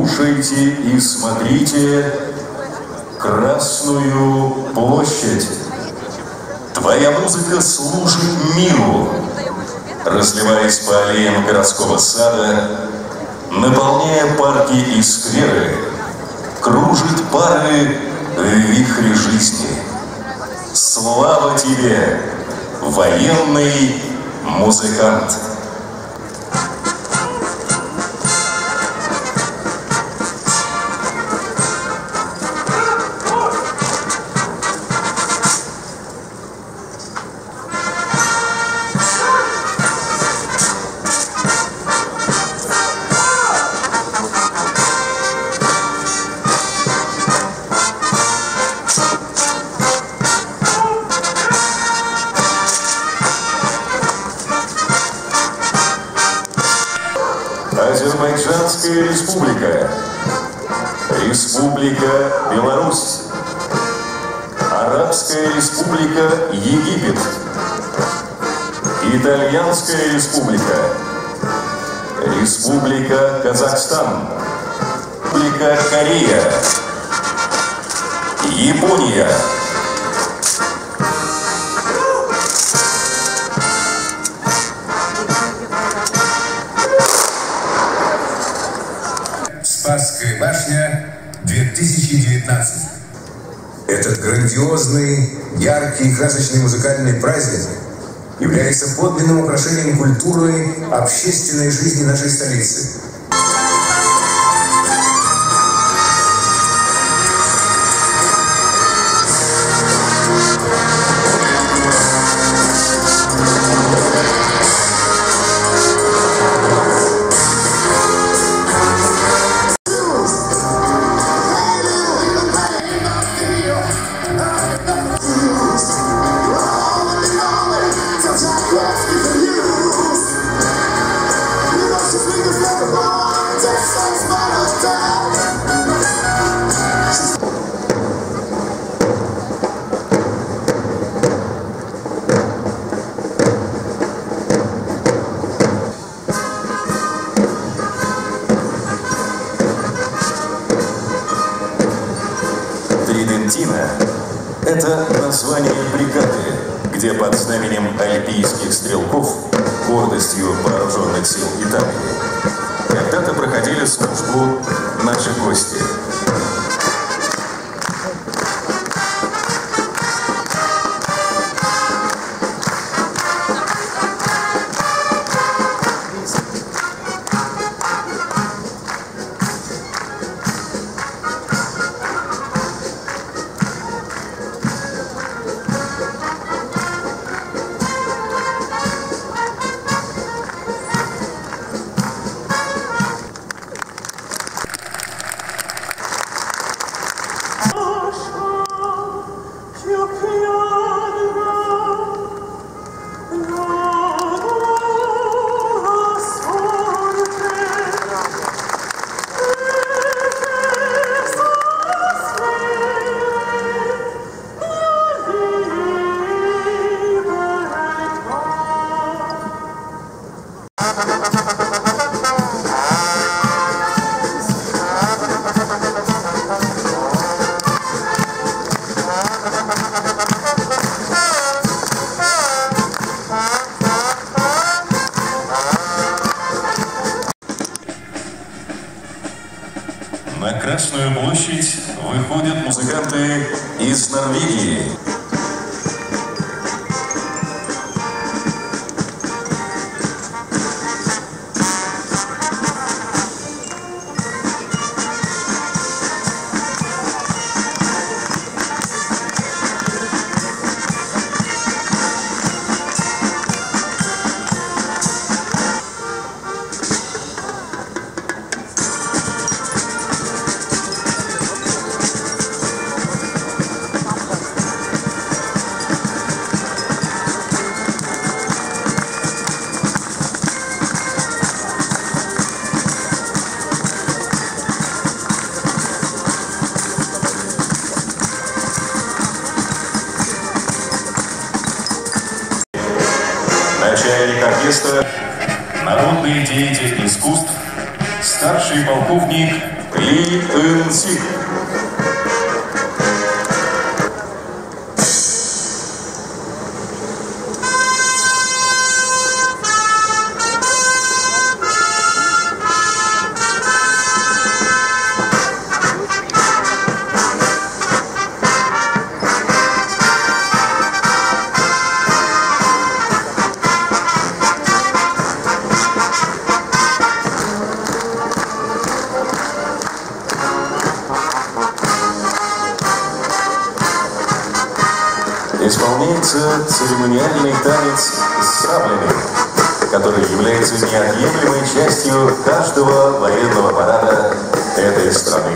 Слушайте и смотрите Красную площадь. Твоя музыка служит миру, разливаясь по аллеям городского сада, наполняя парки и скверы, кружит пары в вихре жизни. Слава тебе, военный музыкант! Азербайджанская республика, Республика Беларусь, Арабская республика Египет, Итальянская республика, Республика Казахстан, Республика Корея, Япония. Спасская башня 2019. Этот грандиозный, яркий и красочный музыкальный праздник является подлинным украшением культуры общественной жизни нашей столицы. Тридентина – это название бригады, где под знаменем альпийских стрелков, гордостью вооруженных сил Италии, когда-то проходили службу наши гости. На Красную площадь выходят музыканты из Норвегии. Начальник оркестра, народный деятель искусств, старший полковник Ли Ын-Сик. Исполняется церемониальный танец с саблями, который является неотъемлемой частью каждого военного парада этой страны.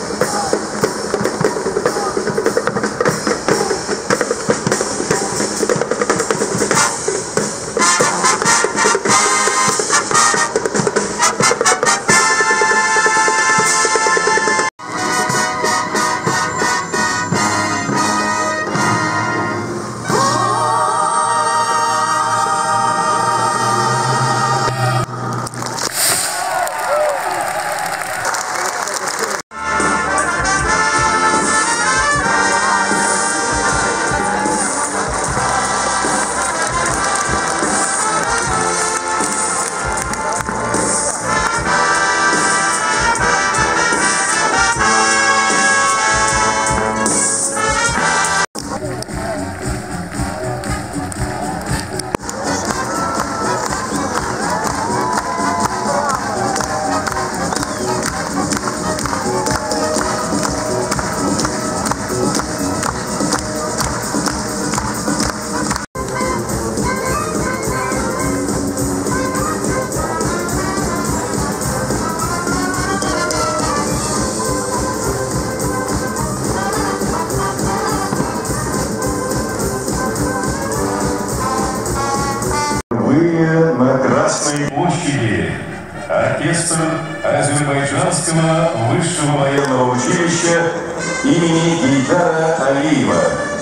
На Красной площади оркестр Азербайджанского высшего военного училища имени Гейдара Алиева.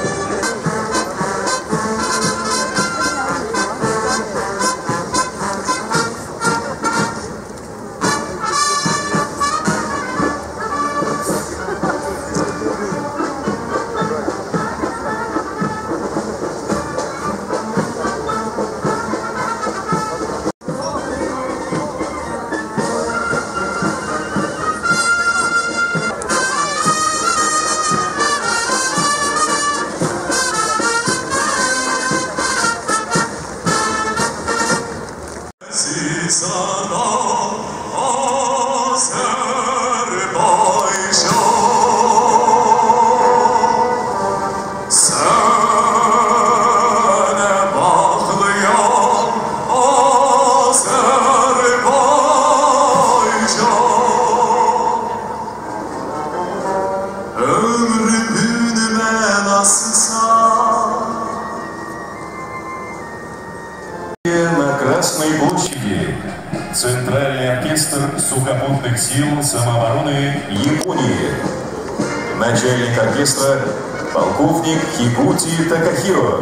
На Красной площади Центральный оркестр сухопутных сил самообороны Японии. Начальник оркестра полковник Хигути Такахиро.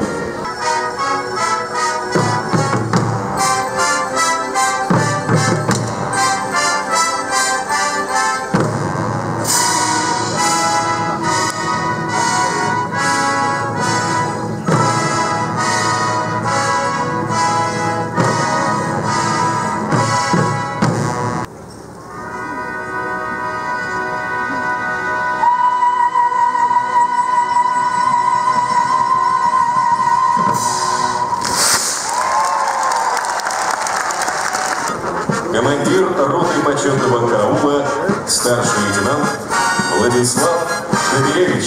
Командир роты почетного караула, старший лейтенант Владислав Шабелевич.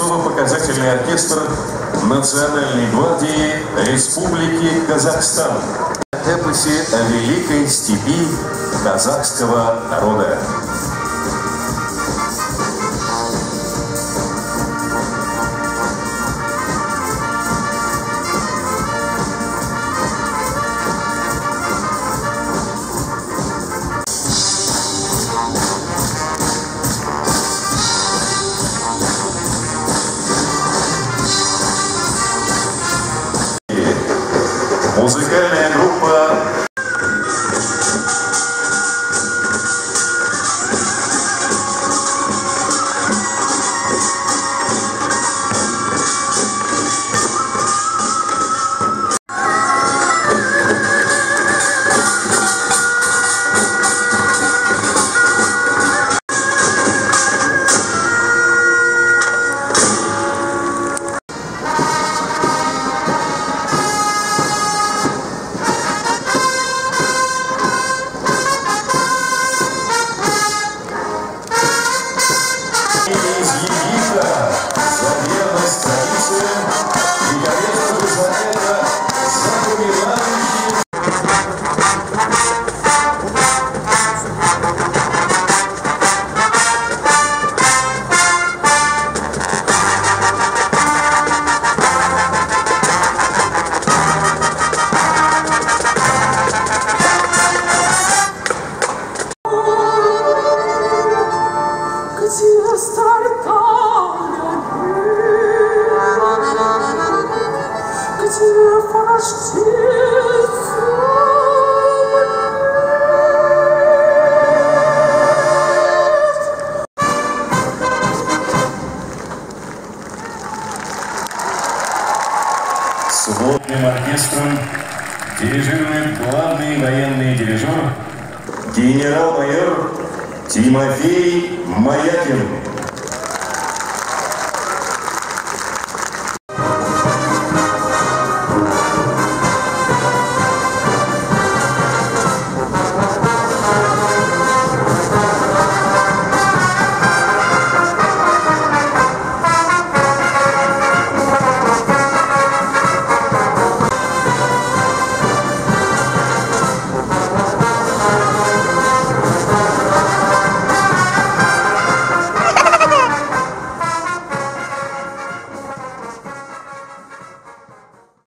образцово-показательный оркестр Национальной гвардии Республики Казахстан. В эпосе о великой степи казахского народа. Музыкальная группа из Египта за верность традициям и, конечно же, за это запоминающие. С водным оркестром дирижирует главный военный дирижер генерал-майор Тимофей Маякин.